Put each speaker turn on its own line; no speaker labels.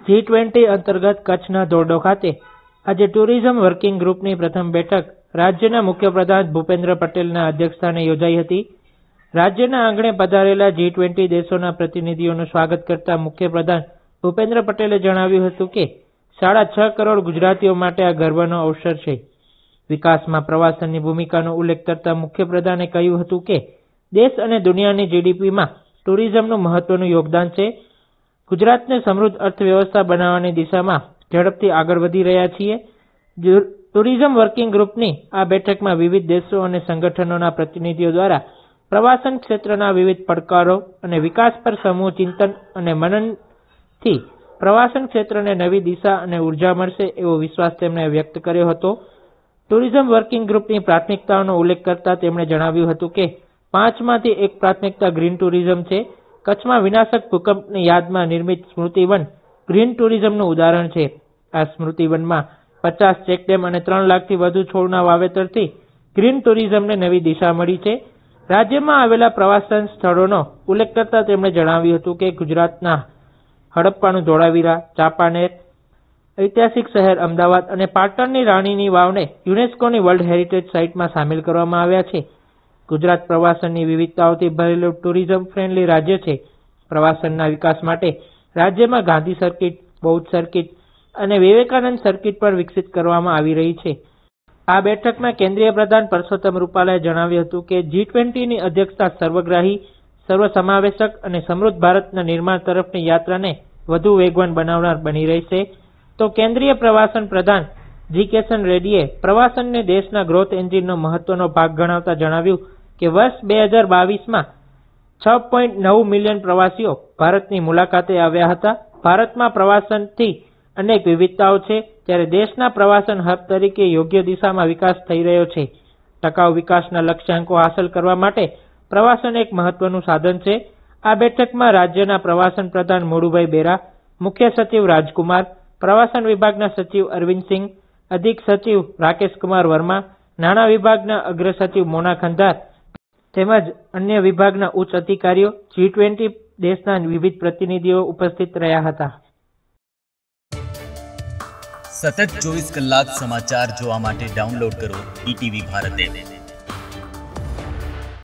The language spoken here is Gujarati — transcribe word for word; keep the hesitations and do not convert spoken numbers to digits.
જી ટ્વેન્ટી અંતર્ગત કચ્છના ધોરડો ખાતે આજે ટુરિઝમ વર્કિંગ ગ્રુપની પ્રથમ બેઠક રાજ્યના મુખ્યપ્રધાન ભૂપેન્દ્ર પટેલના અધ્યક્ષસ્થાને યોજાઈ હતી. રાજ્યના આંગણે પધારેલા જી ટ્વેન્ટી દેશોના પ્રતિનિધિઓનું સ્વાગત કરતા મુખ્યપ્રધાન ભૂપેન્દ્ર પટેલે જણાવ્યું હતું કે સાડા છ કરોડ ગુજરાતીઓ માટે આ ગર્વનો અવસર છે. વિકાસમાં પ્રવાસનની ભૂમિકાનો ઉલ્લેખ કરતા મુખ્યપ્રધાને કહ્યું હતું કે દેશ અને દુનિયાની જીડીપીમાં ટુરિઝમનું મહત્વનું યોગદાન છે. ગુજરાતને સમૃદ્ધ અર્થવ્યવસ્થા બનાવવાની દિશામાં ઝડપથી આગળ વધી રહ્યા છીએ. ટુરિઝમ વર્કિંગ ગ્રુપની આ બેઠકમાં વિવિધ દેશો અને સંગઠનોના પ્રતિનિધિઓ દ્વારા પ્રવાસન ક્ષેત્રના વિવિધ પડકારો અને વિકાસ પર સમૂહ ચિંતન અને મનનથી પ્રવાસન ક્ષેત્રને નવી દિશા અને ઉર્જા મળશે એવો વિશ્વાસ તેમણે વ્યક્ત કર્યો હતો. ટુરિઝમ વર્કિંગ ગ્રુપની પ્રાથમિકતાઓનો ઉલ્લેખ કરતા તેમણે જણાવ્યું હતું કે પાંચમાંથી એક પ્રાથમિકતા ગ્રીન ટુરિઝમ છે. કચ્છમાં વિનાશક ભૂકંપની યાદમાં નિર્મિત સ્મૃતિવન ગ્રીન ટુરિઝમનું ઉદાહરણ છે. આ સ્મૃતિવનમાં પચાસ ચેકડેમ અને ત્રણ લાખથી વધુ છોડના વાવેતરથી ગ્રીન ટુરિઝમને નવી દિશા મળી છે. રાજ્યમાં આવેલા પ્રવાસન સ્થળોનો ઉલ્લેખ કરતા તેમણે જણાવ્યું હતું કે ગુજરાતના હડપ્પાનું ધોળાવીરા, ચાંપાનેર, ઐતિહાસિક શહેર અમદાવાદ અને પાટણની રાણીની વાવને યુનેસ્કોની વર્લ્ડ હેરિટેજ સાઇટમાં સામેલ કરવામાં આવ્યા છે. ગુજરાત પ્રવાસનની વિવિધતાઓથી ભરેલું ટુરિઝમ ફ્રેન્ડલી રાજ્ય છે. પ્રવાસનના વિકાસ માટે રાજ્યમાં ગાંધી સર્કિટ, બૌદ્ધ સર્કિટ અને વિવેકાનંદ સર્કિટ પર વિકસિત કરવામાં આવી રહી છે. આ બેઠકમાં કેન્દ્રીય પ્રધાન પરસોત્તમ રૂપાલાએ જણાવ્યું હતું કે જી ટ્વેન્ટીની અધ્યક્ષતા સર્વગ્રાહી, સર્વસમાવેશક અને સમૃદ્ધ ભારતના નિર્માણ તરફની યાત્રાને વધુ વેગવાન બનાવનાર બની રહેશે. તો કેન્દ્રીય પ્રવાસન પ્રધાન જી કિશન રેડ્ડીએ પ્રવાસનને દેશના ગ્રોથ એન્જિનનો મહત્વનો ભાગ ગણાવતા જણાવ્યું કે વર્ષ બે હજાર બાવીસમાં છ પોઈન્ટ નવ મિલિયન પ્રવાસીઓ ભારતની મુલાકાતે આવ્યા હતા. ભારતમાં પ્રવાસનથી અનેક વિવિધતાઓ છે, ત્યારે દેશના પ્રવાસન હબ તરીકે યોગ્ય દિશામાં વિકાસ થઈ રહ્યો છે. ટકાઉ વિકાસના લક્ષ્યાંકો હાંસલ કરવા માટે પ્રવાસન એક મહત્વનું સાધન છે. આ બેઠકમાં રાજ્યના પ્રવાસન પ્રધાન મોડુભાઈ બેરા, મુખ્ય સચિવ રાજકુમાર, પ્રવાસન વિભાગના સચિવ અરવિંદસિંહ, અધિક સચિવ રાકેશ કુમાર વર્મા, નાણાં વિભાગના અગ્ર સચિવ મોના ખંધાર તેમજ અન્ય વિભાગના ઉચ્ચ અધિકારીઓ, જી ટ્વેન્ટી દેશના વિવિધ પ્રતિનિધિઓ ઉપસ્થિત રહ્યા હતા.
સતત ચોવીસ કલાક સમાચાર જોવા માટે ડાઉનલોડ કરો ઈટીવી ભારત એપ.